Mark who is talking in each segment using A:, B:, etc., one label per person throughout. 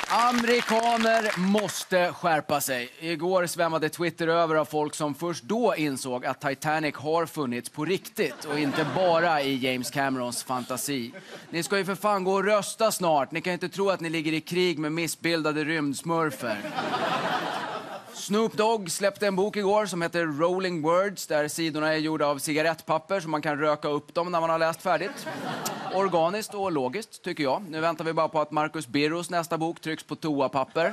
A: Amerikaner måste skärpa sig. Igår svämmade Twitter över av folk som först då insåg att Titanic har funnits på riktigt och inte bara i James Camerons fantasi. Ni ska ju för fan gå och rösta snart. Ni kan inte tro att ni ligger i krig med missbildade rymdsmurfer. Snoop Dogg släppte en bok igår som heter Rolling Words, där sidorna är gjorda av cigarettpapper så man kan röka upp dem när man har läst färdigt. Organiskt och logiskt, tycker jag. Nu väntar vi bara på att Marcus Birros nästa bok trycks på toapapper.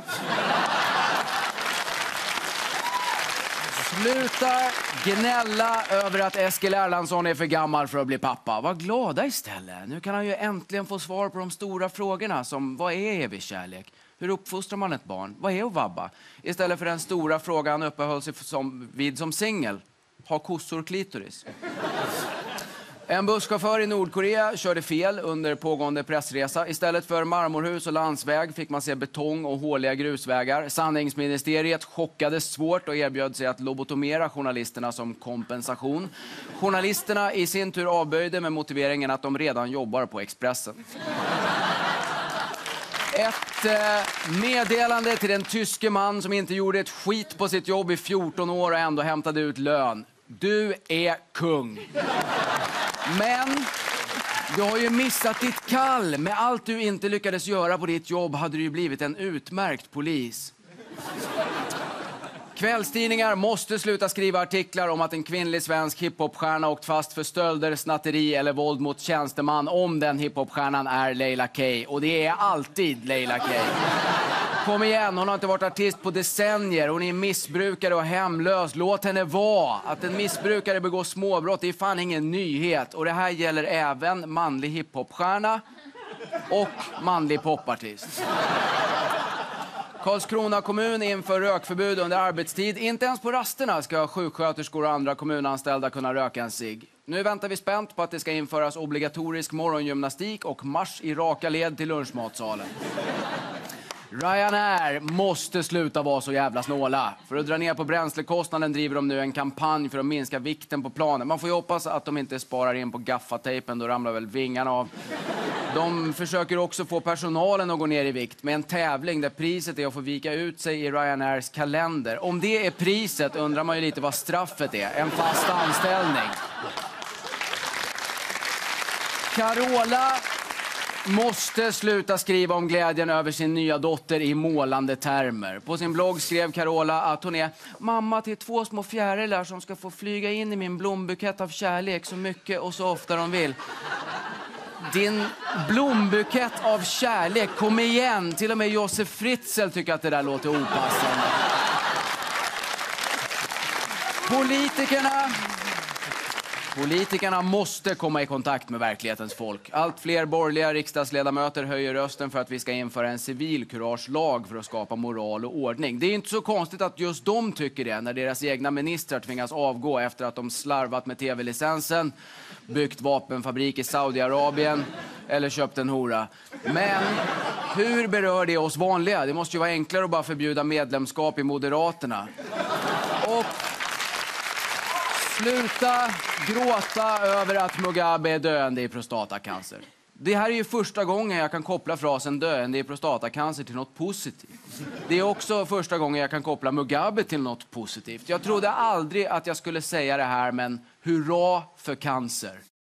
A: Sluta gnälla över att Eskil Erlandsson är för gammal för att bli pappa. Var glada istället. Nu kan han ju äntligen få svar på de stora frågorna som vad är evig kärlek? Hur uppfostrar man ett barn? Vad är att vabba? Istället för den stora frågan uppehöll sig vid som singel. Har kossor klitoris? En busschaufför i Nordkorea körde fel under pågående pressresa. Istället för marmorhus och landsväg fick man se betong och håliga grusvägar. Sanningsministeriet chockades svårt och erbjöd sig att lobotomera journalisterna som kompensation. Journalisterna i sin tur avböjde med motiveringen att de redan jobbar på Expressen. Ett meddelande till den tyske man som inte gjorde ett skit på sitt jobb i 14 år och ändå hämtade ut lön. Du är kung. Men du har ju missat ditt kall. Med allt du inte lyckades göra på ditt jobb hade du ju blivit en utmärkt polis. Kvällstidningar måste sluta skriva artiklar om att en kvinnlig svensk hiphopstjärna åkt fast för stölder, snatteri eller våld mot tjänsteman om den hiphopstjärnan är Leila K. Och det är alltid Leila K. Kom igen, hon har inte varit artist på decennier. Hon är missbrukare och hemlös. Låt henne vara. Att en missbrukare begår småbrott är fan ingen nyhet. Och det här gäller även manlig hiphopstjärna och manlig popartist. Karlskrona kommun inför rökförbud under arbetstid. Inte ens på rasterna ska sjuksköterskor och andra kommunanställda kunna röka en cigg. Nu väntar vi spänt på att det ska införas obligatorisk morgongymnastik och marsch i raka led till lunchmatsalen. Ryanair måste sluta vara så jävla snåla. För att dra ner på bränslekostnaden driver de nu en kampanj för att minska vikten på planen. Man får ju hoppas att de inte sparar in på gaffatejpen, då ramlar väl vingarna av. De försöker också få personalen att gå ner i vikt med en tävling där priset är att få vika ut sig i Ryanairs kalender. Om det är priset undrar man ju lite vad straffet är. En fast anställning. Carola måste sluta skriva om glädjen över sin nya dotter i målande termer. På sin blogg skrev Carola att hon är mamma till 2 små fjärilar som ska få flyga in i min blombukett av kärlek så mycket och så ofta de vill. Din blombukett av kärlek, kom igen. Till och med Josef Fritzl tycker att det där låter opassande. Politikerna måste komma i kontakt med verklighetens folk. Allt fler borgerliga riksdagsledamöter höjer rösten för att vi ska införa en civilkuragelag för att skapa moral och ordning. Det är inte så konstigt att just de tycker det när deras egna ministrar tvingas avgå efter att de slarvat med tv-licensen, byggt vapenfabrik i Saudiarabien eller köpt en hora. Men hur berör det oss vanliga? Det måste ju vara enklare att bara förbjuda medlemskap i Moderaterna. Och sluta gråta över att Mugabe är döende i prostatacancer. Det här är ju första gången jag kan koppla frasen döende i prostatacancer till något positivt. Det är också första gången jag kan koppla Mugabe till något positivt. Jag trodde aldrig att jag skulle säga det här, men hurra för cancer.